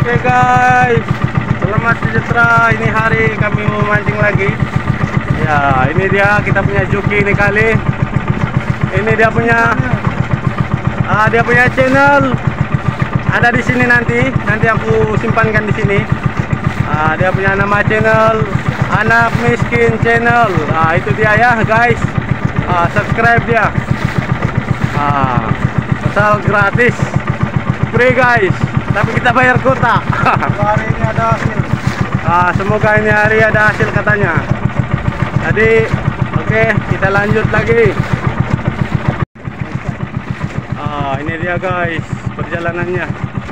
Oke guys, selamat sejahtera. Ini hari kami mau mancing lagi. Ya, ini dia kita punya joki ini kali. Ini dia punya channel. Ada di sini nanti aku simpankan di sini. Dia punya nama channel Anak Miskin Channel. Itu dia ya guys. Subscribe dia. Asal gratis, free guys. Tapi kita bayar kuota. Hari ini ada hasil. Semoga ini hari ada hasil katanya. Jadi oke, kita lanjut lagi. Ini dia guys perjalanannya.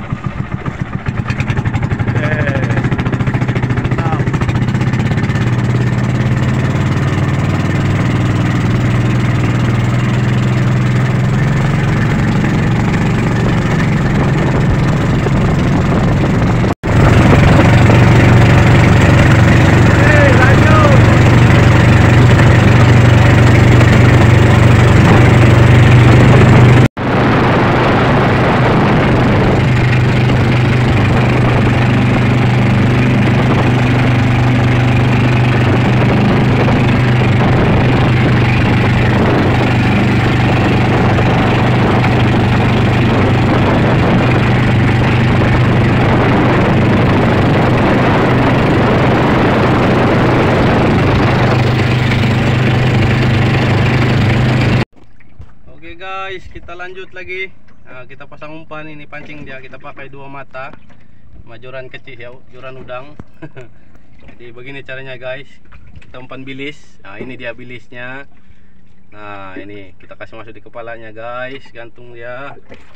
Guys, kita lanjut lagi. Kita pasang umpan. Ini pancing dia, kita pakai 2 mata majoran kecil ya, joran udang. Jadi begini caranya guys, kita umpan bilis. Ini dia bilisnya. Nah ini kita kasih masuk di kepalanya guys, gantung dia.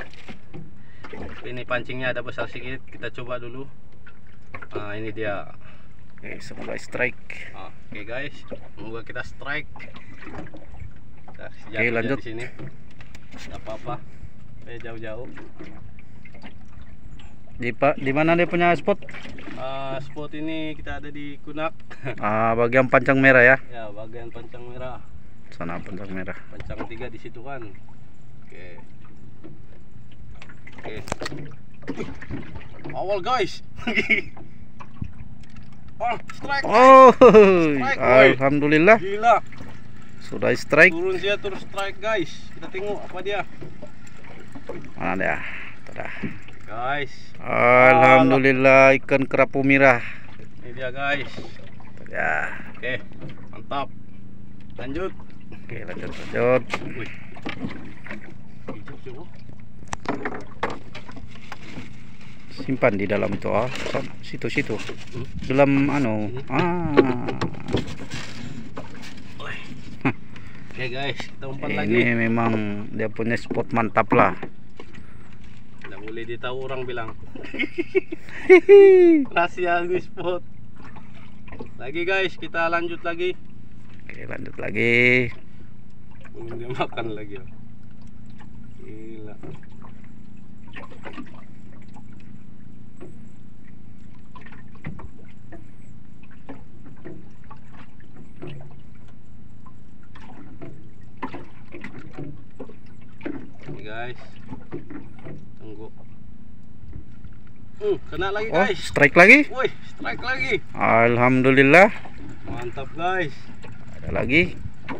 Ini pancingnya ada besar sedikit, kita coba dulu. Ini dia. Oke, semoga strike. Oke guys, semoga kita strike. Oke, lanjut di sini. Tidak apa-apa, jauh-jauh. Di mana dia punya spot? Spot ini kita ada di Kunak. Bagian pancang merah ya? Ya, bagian pancang merah. Sana pancang merah. Pancang 3 di situ kan. Oke. Awal guys. Strike. Strike, alhamdulillah. Gila. Sudah strike. Turun dia terus strike guys. Kita tengok apa dia. Mana dia? Tada. Guys. Alhamdulillah ikan kerapu merah. Ini dia guys. Ya. Oke, mantap. Lanjut. Oke, lanjut. Wih. Simpan di dalam itu situ. Dalam Oke guys, kita umpan ini lagi. Ini memang dia punya spot mantap lah. Tidak boleh ditahu orang bilang. Rahasia di spot. Lagi guys, kita lanjut lagi. Oke, lanjut lagi. Belum dia makan lagi. Gila. Guys, tunggu. Kena lagi guys. Strike lagi? Woi, strike lagi. Alhamdulillah. Mantap guys. Ada lagi.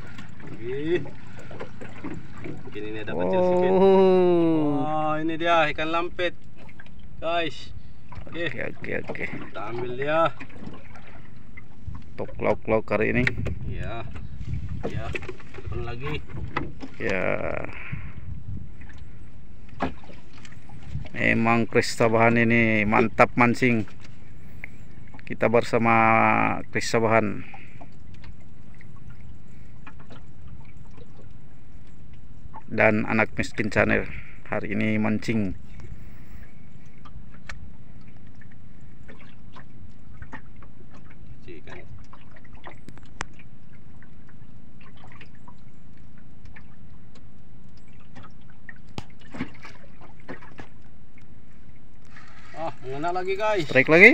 Mungkin ini ada kecil sedikit. Ini dia ikan lampet guys. Oke. Kita ambil dia. Untuk lauk hari ini. Ya. Tekan lagi. Ya. Memang Kris Sabahan ini mantap mancing. Kita bersama Kris Sabahan. Dan Anak Miskin Channel hari ini mancing. Mengena lagi guys. Strike lagi.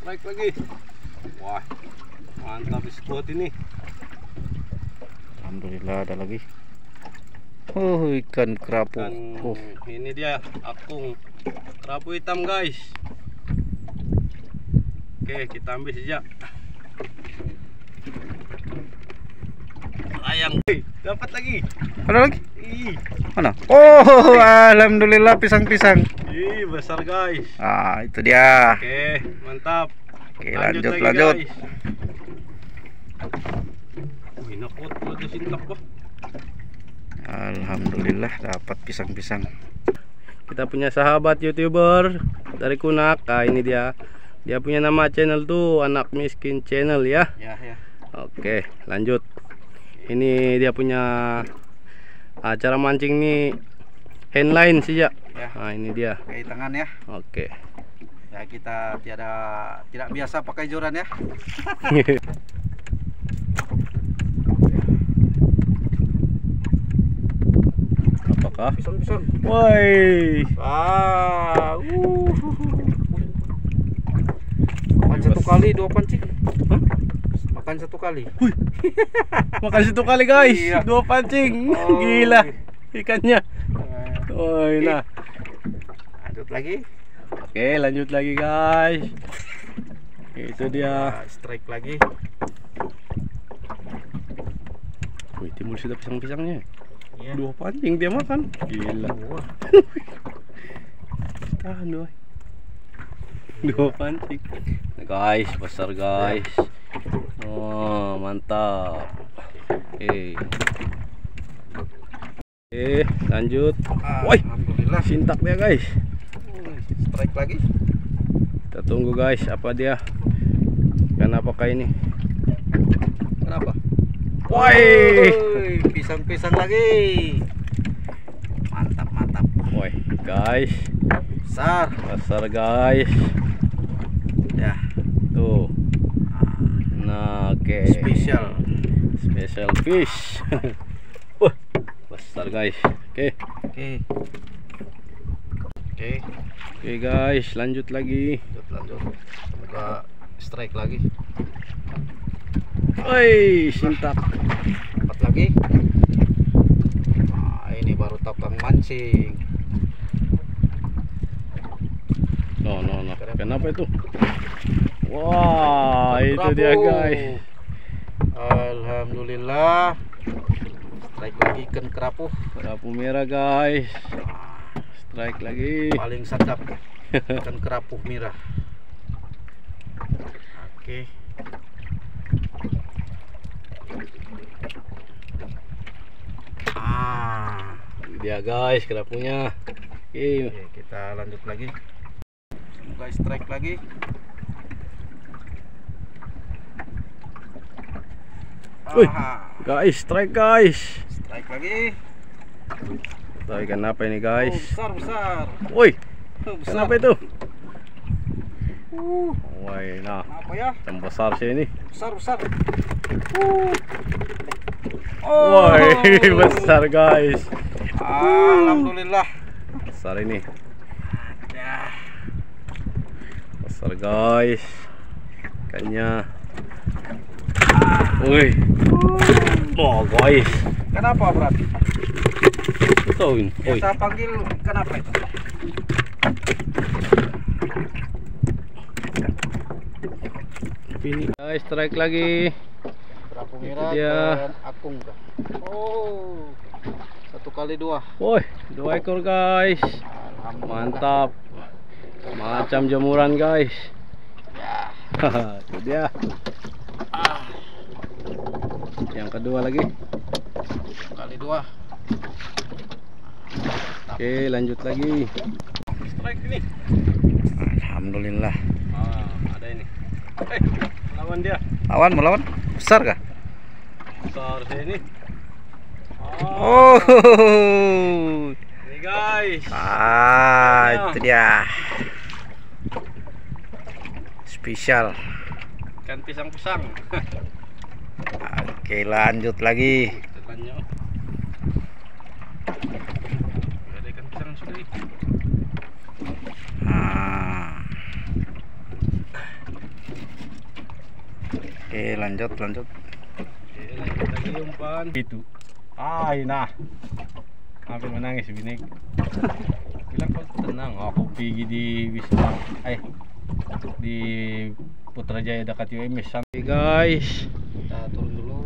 Wah, mantap spot ini. Alhamdulillah ada lagi. Ikan kerapu. Ini dia akung kerapu hitam guys. Oke, kita ambil saja. Ayang, dapat lagi. Ada lagi? Ih, Mana? Oh, alhamdulillah pisang-pisang. besar guys. Ah, itu dia. Oke, mantap. Oke, lanjut lagi, lanjut. guys. Wih, nakot ada sintak pa. Alhamdulillah dapat pisang-pisang. Kita punya sahabat YouTuber dari Kunak. Nah, ini dia. Dia punya nama channel tuh Anak Miskin Channel ya. Ya, ya. Oke, lanjut. Ini dia punya cara mancing nih handline sih ya. Nah, ini dia. Pakai tangan ya. Oke. Ya, kita tidak biasa pakai joran ya. Apakah? Pisang-pisang. Woi. Makan satu kali 2 pancing. Hah? Makan satu kali. Makan satu kali guys. Iya. 2 pancing. Oh. Gila ikannya. Woi, nah. Lanjut lagi. Oke, lanjut lagi guys. Itu dia. Strike lagi. Wih, timbul sudah pisang-pisangnya. Iya. 2 pancing dia makan. Gila. Tahan doy. 2 pancing. Nah, guys, besar guys. Oh, mantap. Lanjut. Woi, Alhamdulillah. sintak dia guys. Strike lagi. Kita tunggu guys, apa dia? Apakah ini? Kenapa? Woi. Pisang-pisang lagi. Mantap, mantap. Woi, guys. Besar. Besar guys. Ya. Tuh. Nah, oke. Special fish. Wah, besar guys. Oke. Oke. Oke guys, lanjut lagi. Lanjut. Semoga strike lagi. Woi, sintak. Dapat lagi. Nah, ini baru tukang mancing. No. Kenapa itu? Wah, itu dia guys. Alhamdulillah. Strike lagi ikan kerapu. Kerapu merah guys. Strike lagi. Paling sadap ikan kerapu merah. Oke. Ini dia guys, kerapunya. Oke. Oke, kita lanjut lagi. Semoga strike lagi. Wih, guys, strike guys. Strike lagi. Tahu ikan apa ini guys? Besar. Woi, Besar. kenapa itu? Woi, nah, Apa ya? yang besar sih ini. Besar. Woi, besar guys. Alhamdulillah. Besar ini. Ya. Besar guys. Ikannya. Woi. Oh guys. Kenapa berat? Tahu ini. Woi. Kita panggil kenapa itu? Ini guys, strike lagi. Kerapu Itu merah dia. dan akung kah? Oh. 1 kali 2. Woi, 2 ekor guys. Mantap. Macam jemuran guys. Ya. Itu dia. Yang kedua lagi. 1 kali 2. Oke, lanjut lagi. Strike ini. Alhamdulillah. Ada ini. Lawan dia. Melawan? Besar kah? Besar sih ini. Oh. Ini guys. Itu dia. Spesial. Ikan pisang-pisang. Oke, lanjut lagi. Telannya. Ada ikan pisang sudah. Oke, lanjut. Oke, lanjut lagi umpan. Itu. Nah. Hampir menangis binik. Bilang kau tenang, aku pergi di Wisma. Di Putrajaya dekat UMS. Oke guys, Kita turun dulu.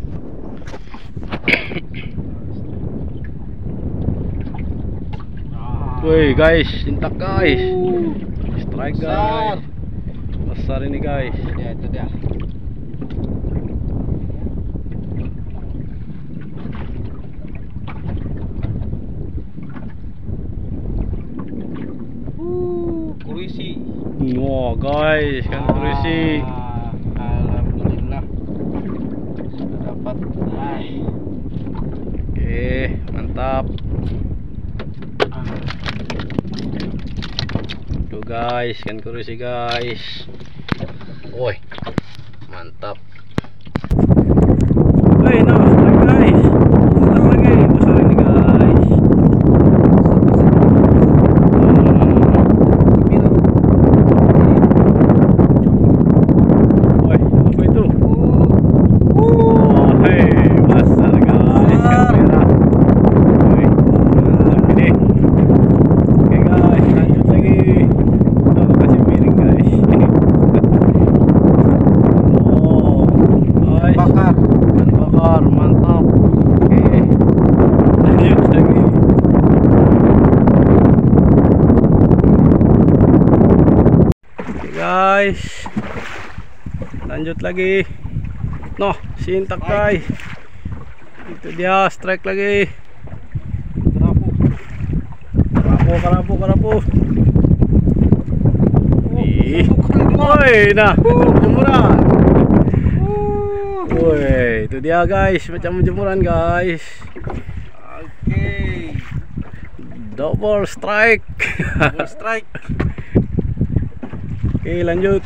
woi guys, cintak guys, strike Besar. guys, besar ini guys. Ya itu dia. Kurisi. Wah guys, kan kurisi. Alhamdulillah sudah dapat. Oke, mantap. Tuh guys, kan kurisi guys. Woi, mantap. Woi, no, strike guys. Besar lagi, besar ini guys. Woi, apa itu? Oh, hei, besar guys. Ikan merah. Woi, mantap ini. Oke guys, lanjut lagi. Aku kasih miring guys. Oh, guys. Bakar. Ikan bakar, mantap. Oke, lanjut lagi. Oke guys, lanjut lagi. Noh, sintak guys. Itu dia, strike lagi. Kerapu. Ih, woi, nah, jemuran. Woi, itu dia guys, macam jemuran guys. Oke. Double strike. Double strike. Oke, lanjut.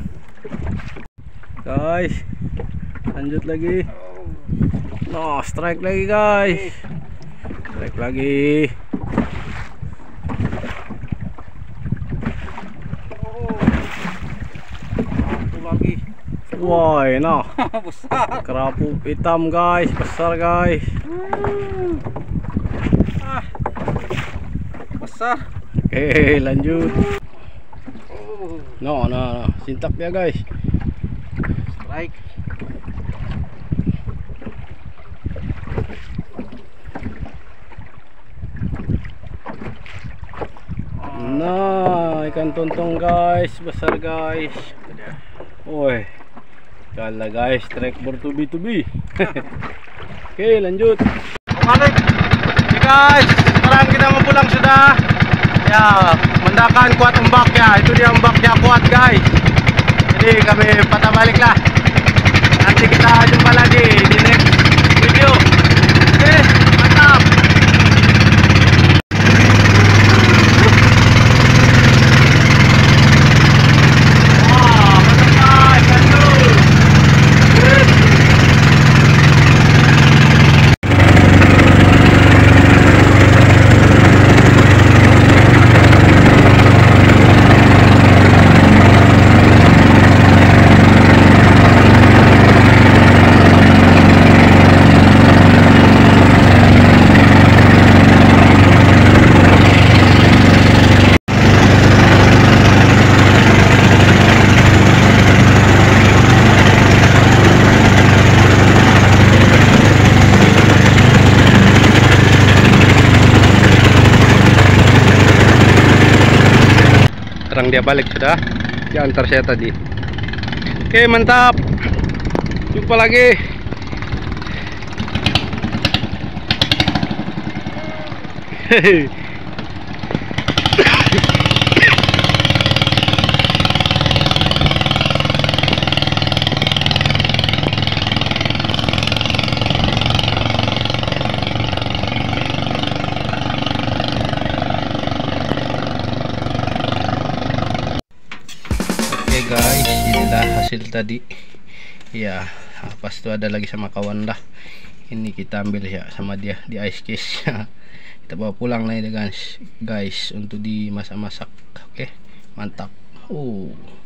Guys, lanjut lagi. No, strike lagi guys. Strike lagi. Satu lagi. Woi, no. Besar. Kerapu hitam guys, besar guys. Besar. Oke, lanjut. No, sintak dia guys. Strike. Nah, ikan tontong guys, besar guys. Woi, kala guys, strike bertubi-tubi. Oke, lanjut. Balik. Oke guys, sekarang kita mau pulang sudah. Ya, mendakan kuat ombaknya. Itu dia ombaknya kuat guys. Jadi kami patah balik lah. Nanti kita jumpa lagi di next video. Oke, mantap. Wah, mantap guys, lanjut. Sekarang dia balik sudah. Dia antar saya tadi. Oke, mantap. Jumpa lagi. Hehehe. Oke guys, inilah hasil tadi. Ya, pas itu ada lagi sama kawan lah. Ini kita ambil ya sama dia di ice case. Kita bawa pulang lah ini guys untuk dimasak-masak. Oke, mantap.